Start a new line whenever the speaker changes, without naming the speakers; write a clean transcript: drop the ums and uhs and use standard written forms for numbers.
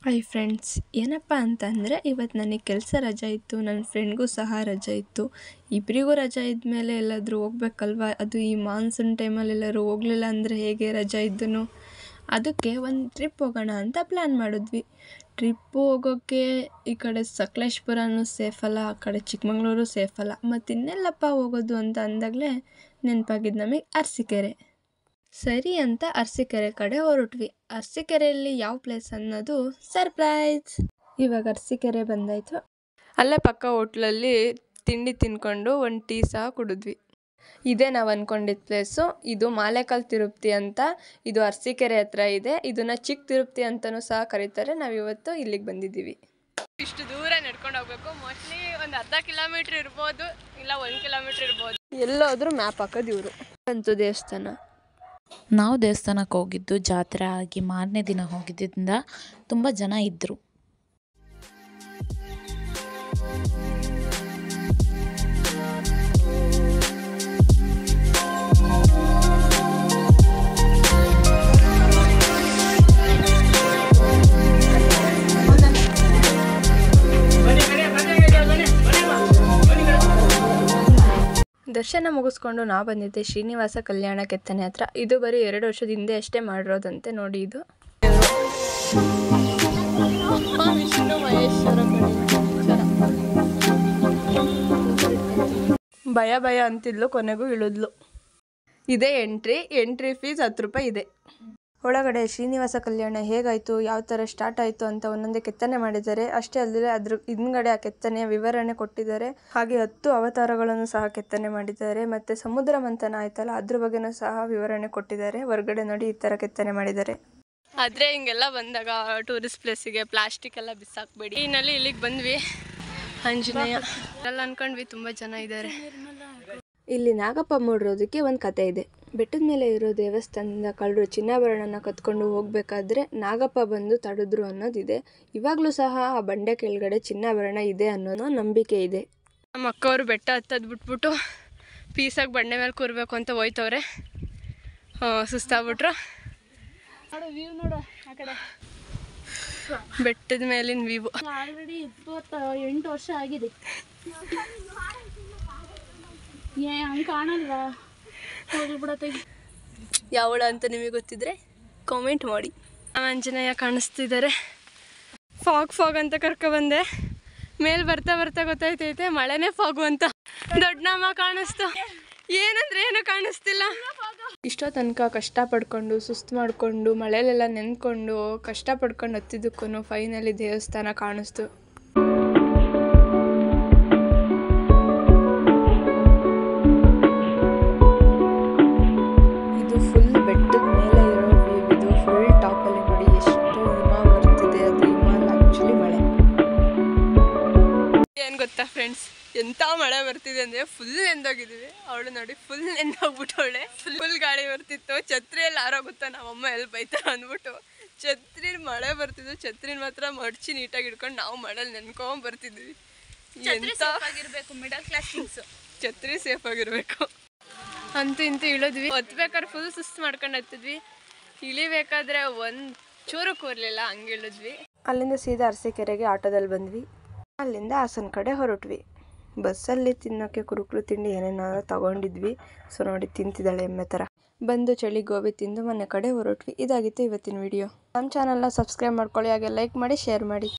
Hi friends, ಏನಪ್ಪ ಅಂತಂದರೆ ಇವತ್ತು ನನಗೆ ಕೆಲಸ ರಜೆ ಇತ್ತು, ನನ್ನ ಫ್ರೆಂಡ್ಗೂ ಸಹ ರಜೆ ಇತ್ತು. ಇಬ್ಬರಿಗೂ ರಜೆ ಇದ್ಮೇಲೆ ಎಲ್ಲಾದರೂ ಹೋಗ್ಬೇಕಲ್ವ. ಅದು ಈ ಮಾನ್ಸೂನ್ ಟೈಮಲ್ಲಿ ಎಲ್ಲರೂ ಹೋಗಲಿಲ್ಲ ಅಂದರೆ ಹೇಗೆ ರಜೆ ಇದ್ದನು. ಅದಕ್ಕೆ ಒಂದು ಟ್ರಿಪ್ ಹೋಗೋಣ ಅಂತ ಪ್ಲ್ಯಾನ್ ಮಾಡಿದ್ವಿ. ಟ್ರಿಪ್ಪು ಹೋಗೋಕ್ಕೆ ಈ ಕಡೆ ಸಕಲೇಶಪುರನೂ ಸೇಫಲ್ಲ, ಆ ಕಡೆ ಚಿಕ್ಕಮಂಗ್ಳೂರು ಸೇಫಲ್ಲ. ಮತ್ತು ಇನ್ನೆಲ್ಲಪ್ಪ ಹೋಗೋದು ಅಂತ ಅಂದಾಗಲೇ ನೆನಪಾಗಿದ್ದು ನಮಗೆ ಅರಸೀಕೆರೆ. ಸರಿ ಅಂತ ಅರಸೀಕೆರೆ ಕಡೆ ಹೊರಟ್ವಿ. ಅರಸೀಕೆರೆಯಲ್ಲಿ ಯಾವ ಪ್ಲೇಸ್ ಅನ್ನೋದು ಸರ್ಪ್ರೈಸ್. ಇವಾಗ ಅರಸೀಕೆರೆ ಬಂದಾಯಿತು. ಅಲ್ಲೇ ಪಕ್ಕ ಹೋಟ್ಲಲ್ಲಿ ತಿಂಡಿ ತಿನ್ಕೊಂಡು ಒಂದು ಟೀ ಸಹ ಕುಡಿದ್ವಿ. ಇದೇ ನಾವು ಅಂದ್ಕೊಂಡಿದ್ದ ಪ್ಲೇಸು. ಇದು ಮಾಲೇಕಲ್ ತಿರುಪತಿ ಅಂತ. ಇದು ಅರಸೀಕೆರೆ ಹತ್ರ ಇದೆ. ಇದನ್ನು ಚಿಕ್ಕ ತಿರುಪತಿ ಅಂತಲೂ ಸಹ ಕರೀತಾರೆ. ನಾವಿವತ್ತು ಇಲ್ಲಿಗೆ ಬಂದಿದ್ದೀವಿ. ಇಷ್ಟು ದೂರ ನಡ್ಕೊಂಡು ಹೋಗ್ಬೇಕು. ಮೋಸ್ಟ್ಲಿ ಒಂದು ಅರ್ಧ ಕಿಲೋಮೀಟ್ರ್ ಇರ್ಬೋದು, ಇಲ್ಲ 1 ಕಿಲೋಮೀಟ್ರ್ ಇರ್ಬೋದು. ಎಲ್ಲೋದ್ರೂ ಮ್ಯಾಪ್ ಹಾಕೋದು ಇವರು. ಅಂತೂ ದೇವಸ್ಥಾನ.
ನಾವು ದೇವಸ್ಥಾನಕ್ಕೆ ಹೋಗಿದ್ದು ಜಾತ್ರೆ ಆಗಿ ಮಾರನೇ ದಿನ ಹೋಗಿದ್ದರಿಂದ ತುಂಬ ಜನ ಇದ್ದರು.
ದರ್ಶನ ಮುಗಿಸ್ಕೊಂಡು ನಾವು ಬಂದಿದ್ದೆ ಶ್ರೀನಿವಾಸ ಕಲ್ಯಾಣ ಕೆತ್ತನೆ ಹತ್ರ. ಇದು ಬರೀ 2 ವರ್ಷದ ಹಿಂದೆ ಅಷ್ಟೇ ಮಾಡಿರೋದಂತೆ. ನೋಡಿ, ಇದು ಭಯ ಅಂತಿದ್ಲು, ಕೊನೆಗೂ ಇಳಿದ್ಲು. ಇದೇ ಎಂಟ್ರಿ ಫೀಸ್ 10 ರೂಪಾಯಿ ಇದೆ. ಒಳಗಡೆ ಶ್ರೀನಿವಾಸ ಕಲ್ಯಾಣ ಹೇಗಾಯಿತು, ಯಾವ ಥರ ಸ್ಟಾರ್ಟ್ ಆಯಿತು ಅಂತ ಒಂದೊಂದೇ ಕೆತ್ತನೆ ಮಾಡಿದ್ದಾರೆ. ಅಷ್ಟೇ ಅಲ್ಲದೆ ಅದ್ರ ಹಿಂದ್ಗಡೆ ಆ ಕೆತ್ತನೆಯ ವಿವರಣೆ ಕೊಟ್ಟಿದ್ದಾರೆ. ಹಾಗೆ 10 ಅವತಾರಗಳನ್ನು ಸಹ ಕೆತ್ತನೆ ಮಾಡಿದ್ದಾರೆ. ಮತ್ತು ಸಮುದ್ರ ಮಂಥನ ಆಯ್ತಲ್ಲ, ಅದ್ರ ಬಗ್ಗೆನೂ ಸಹ ವಿವರಣೆ ಕೊಟ್ಟಿದ್ದಾರೆ. ಹೊರಗಡೆ ನೋಡಿ ಈ ಥರ ಕೆತ್ತನೆ ಮಾಡಿದ್ದಾರೆ. ಆದರೆ ಹಿಂಗೆಲ್ಲ ಬಂದಾಗ ಟೂರಿಸ್ಟ್ ಪ್ಲೇಸಿಗೆ ಪ್ಲಾಸ್ಟಿಕ್ ಎಲ್ಲ ಬಿಸಾಕಬೇಡಿ. ಇನ್ನಲ್ಲಿ ಇಲ್ಲಿಗೆ ಬಂದ್ವಿ. ಆಂಜನೇಯ ಎಲ್ಲ ಅನ್ಕೊಂಡ್ವಿ, ತುಂಬ ಜನ ಇದ್ದಾರೆ. ಇಲ್ಲಿ ನಾಗಪ್ಪ ಮೂಡಿರೋದಕ್ಕೆ ಒಂದು ಕತೆ ಇದೆ. ಬೆಟ್ಟದ ಮೇಲೆ ಇರೋ ದೇವಸ್ಥಾನದಿಂದ ಕಳ್ಳರು ಚಿನ್ನಾಭರಣನ ಕತ್ಕೊಂಡು ಹೋಗ್ಬೇಕಾದ್ರೆ ನಾಗಪ್ಪ ಬಂದು ತಡೆದ್ರು ಅನ್ನೋದಿದೆ. ಇವಾಗಲೂ ಸಹ ಆ ಬಂಡೆ ಕೆಳಗಡೆ ಚಿನ್ನಾಭರಣ ಇದೆ ಅನ್ನೋದು ನಂಬಿಕೆ ಇದೆ. ನಮ್ಮ ಅಕ್ಕವರು ಬೆಟ್ಟ ಹತ್ತದ್ ಬಿಟ್ಬಿಟ್ಟು ಪೀಸಾಗಿ ಬಂಡೆ ಮೇಲೆ ಕೂರ್ಬೇಕು ಅಂತ ಹೋಯ್ತವ್ರೆ. ಸುಸ್ತಾಗ್ಬಿಟ್ರು. ಬೆಟ್ಟದ ಮೇಲಿನ ವ್ಯೂ.
ಆಲ್ರೆಡಿ 28 ವರ್ಷ ಆಗಿದೆ. ಹಂಗೆ ಕಾಣಲ್ವಾ? ಹೋಗಿ ಬಿಡತ್ತೆ.
ಯಾವಳ ಅಂತ ನಿಮಗೆ ಗೊತ್ತಿದ್ರೆ ಕಾಮೆಂಟ್ ಮಾಡಿ. ಆಂಜನೇಯ ಕಾಣಿಸ್ತಿದ್ದಾರೆ. ಫಾಗ್ ಅಂತ ಕರ್ಕೊಬಂದೆ. ಮೇಲೆ ಬರ್ತಾ ಗೊತ್ತಾಯ್ತೈತೆ ಮಳೆನೇ ಫಾಗು ಅಂತ. ದೊಡ್ಡಮ್ಮ ಕಾಣಿಸ್ತು. ಏನಂದ್ರೆ ಏನೂ ಕಾಣಿಸ್ತಿಲ್ಲ. ಇಷ್ಟೋ ತನಕ ಕಷ್ಟಪಡ್ಕೊಂಡು ಸುಸ್ತು ಮಾಡಿಕೊಂಡು ಮಳೆಲೆಲ್ಲ ನೆನ್ಕೊಂಡು ಕಷ್ಟಪಡ್ಕೊಂಡು ಹತ್ತಿದ್ದಕ್ಕೂ ಫೈನಲಿ ದೇವಸ್ಥಾನ ಕಾಣಿಸ್ತು. ಇದು ಫುಲ್ ಬೆಟ್ಟದ ಮೇಲೆ ಇರೋ ವ್ಯೂ. ಇದು ಫುಲ್ ಟಾಪಲ್ಲಿ ನೋಡಿ ಎಷ್ಟು ಹಿಮ ಬರ್ತಿದೆ. ಅದು ಹಿಮ ಅಲ್ಲ, ಆ್ಯಕ್ಚುಲಿ ಮಳೆ. ಏನು ಗೊತ್ತಾ ಫ್ರೆಂಡ್ಸ್, ಎಂಥ ಮಳೆ ಬರ್ತಿದೆ ಅಂದರೆ ಫುಲ್ ನೆಂದೋಗಿದ್ದೀವಿ. ಅವಳು ನೋಡಿ ಫುಲ್ ನೆಂದೋಗ್ಬಿಟ್ಟವಳೆ. ಫುಲ್ ಗಾಳಿ ಬರ್ತಿತ್ತು. ಛತ್ರಿಯಲ್ಲಿ ಆರೋಗುತ್ತಾ ನಮ್ಮಮ್ಮ ಎಲ್ಲಿ ಬೈತಾರೆ ಅಂದ್ಬಿಟ್ಟು ಛತ್ರಿ ಮಳೆ ಬರ್ತಿದ್ದು ಛತ್ರಿನ ಮಾತ್ರ ಮಡಚಿ ನೀಟಾಗಿ ಇಟ್ಕೊಂಡು ನಾವು ಮಳೆಯಲ್ಲಿ ನೆನ್ಕೊಂಡ್ ಬರ್ತಿದ್ವಿ.
Middle class things.
ಛತ್ರಿ ಸೇಫ್ ಆಗಿರಬೇಕು. ಅಂತೂ ಇಂತೂ ಇಳಿದ್ವಿ. ಹತ್ಬೇಕಾದ್ರೆ ಫುಲ್ ಸುಸ್ತು ಮಾಡ್ಕೊಂಡು ಹತ್ತಿದ್ವಿ. ಇಳಿಬೇಕಾದ್ರೆ ಒಂದು ಚೂರು ಕೂರ್ಲಿಲ್ಲ, ಹಂಗೆ ಇಳಿದ್ವಿ. ಅಲ್ಲಿಂದ ಸೀದಾ ಅರಸೀಕೆರೆಗೆ ಆಟೋದಲ್ಲಿ ಬಂದ್ವಿ. ಅಲ್ಲಿಂದ ಹಾಸನ ಕಡೆ ಹೊರಟ್ವಿ. ಬಸ್ಸಲ್ಲಿ ತಿನ್ನೋಕ್ಕೆ ಕುರುಕುಲು ತಿಂಡಿ ಏನೇನಾದ್ರು ತಗೊಂಡಿದ್ವಿ. ಸೊ ನೋಡಿ, ತಿಂತಿದ್ದಾಳೆ ಎಮ್ಮೆ ಥರ. ಬಂದು ಚಳಿ ಗೋಬಿ ತಿಂದು ಮನೆ ಕಡೆ ಹೊರಟ್ವಿ. ಇದಾಗಿತ್ತು ಇವತ್ತಿನ ವಿಡಿಯೋ. ನಮ್ಮ ಚಾನಲ್ನ ಸಬ್ಸ್ಕ್ರೈಬ್ ಮಾಡ್ಕೊಳ್ಳಿ, ಹಾಗೆ ಲೈಕ್ ಮಾಡಿ, ಶೇರ್ ಮಾಡಿ.